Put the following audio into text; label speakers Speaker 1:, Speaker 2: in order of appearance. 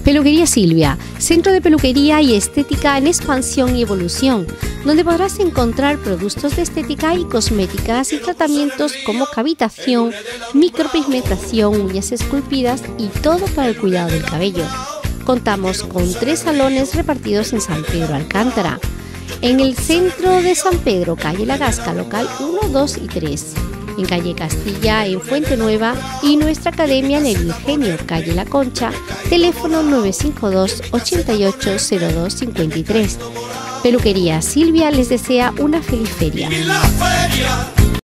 Speaker 1: Peluquería Silvia, centro de peluquería y estética en expansión y evolución, donde podrás encontrar productos de estética y cosméticas y tratamientos como cavitación, micropigmentación, uñas esculpidas y todo para el cuidado del cabello. Contamos con 3 salones repartidos en San Pedro Alcántara, en el centro de San Pedro, calle La Gasca, local 1, 2 y 3. En calle Castilla, en Fuente Nueva, y nuestra academia en el Ingenio, calle La Concha, teléfono 952 880253. Peluquería Silvia les desea una feliz feria.